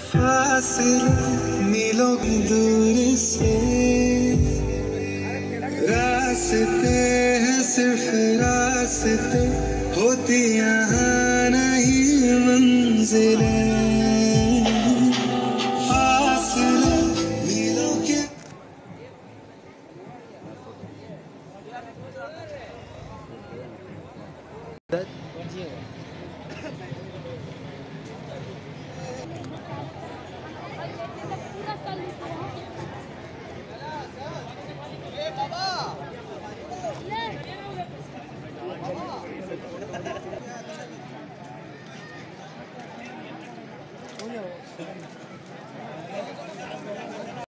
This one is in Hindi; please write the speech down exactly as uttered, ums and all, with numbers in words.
फासले मीलों की दूर से रास्ते हैं, सिर्फ रास्ते होती यहाँ नहीं मंजिलें। फासले मीलों के Oh, no.